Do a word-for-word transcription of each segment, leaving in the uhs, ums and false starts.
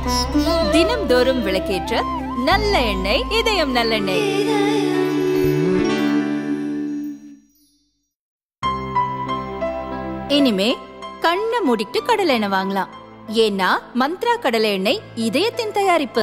தினம்தோறும் விளக்கேற்ற நல்ல எண்ணெய் இதயம் நல்லெண்ணெய். இனிமே கண்ணை மூடிட்டு கடலை எண்ணெய் வாங்கலாம். ஏன்னா மந்த்ரா கடலை எண்ணெய் இதயத்தின் தயாரிப்பு.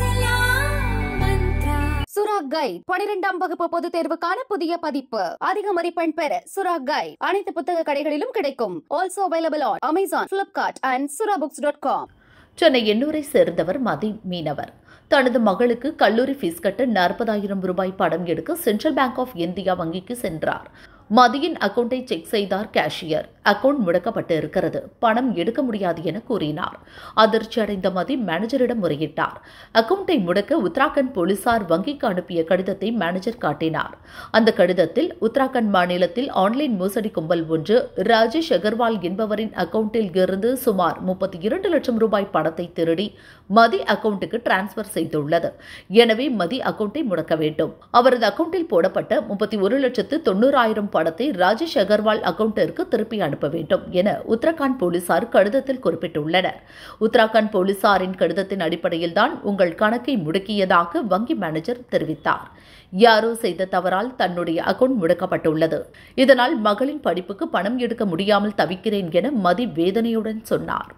சுரா கைட் பனிரெண்டாம் வகுப்பு பொதுத் தேர்வுக்கான புதிய பதிப்பு. அதிக மதிப்பெண் பெற சுரா கைட் அனைத்து புத்தக கடைகளிலும் கிடைக்கும். Also available on Amazon, Flipkart and Sura books dot com. Chennai எண்ணூரை சேர்ந்தவர் மதி மீனவர். தனது மகளுக்கு கல்லூரி ஃபீஸ் கட்ட நாற்பதாயிரம் ரூபாய் படம் எடுக்க சென்ட்ரல் பேங்க் ஆஃப் இந்தியா வங்கிக்கு சென்றார். மதியின் அக்கவுண்டை செக் செய்தார் கேஷியர். அக்கவுண்ட் முடக்கப்பட்டு இருக்கிறது, பணம் எடுக்க முடியாது என கூறினார். அதிர்ச்சி அடைந்த மதி மேனேஜரிடம் முறையிட்டார். அக்கவுண்டை முடக்க உத்தராகண்ட் போலீசார் வங்கிக்கு அனுப்பிய கடிதத்தை மேனேஜர் காட்டினார். அந்த கடிதத்தில் உத்தராகண்ட் மாநிலத்தில் ஆன்லைன் மோசடி கும்பல் ஒன்று ராஜேஷ் அகர்வால் என்பவரின் அக்கவுண்டில் இருந்து சுமார் முப்பத்தி இரண்டு லட்சம் ரூபாய் பணத்தை திருடி மதி அக்கவுண்டுக்கு டிரான்ஸ்பர் செய்துள்ளது. எனவே மதி அக்கவுண்டை முடக்க வேண்டும். அவரது அக்கவுண்டில் போடப்பட்ட முப்பத்தி ஒரு லட்சத்து தொண்ணூறாயிரம் பணத்தை ராஜேஷ் அகர்வால் அக்கவுண்டிற்கு திருப்பி அனுப்ப வேண்டும் என உத்தரகாண்ட் போலீசார் கடிதத்தில் குறிப்பிட்டுள்ளனர். உத்தரகாண்ட் போலீசாரின் கடிதத்தின் அடிப்படையில் தான் உங்கள் கணக்கை முடக்கியதாக வங்கி மேனேஜர் தெரிவித்தார். யாரோ செய்த தவறால் தன்னுடைய அக்கவுண்ட் முடக்கப்பட்டுள்ளது. இதனால் மகளின் படிப்புக்கு பணம் எடுக்க முடியாமல் தவிக்கிறேன் என மதி வேதனையுடன் சொன்னார்.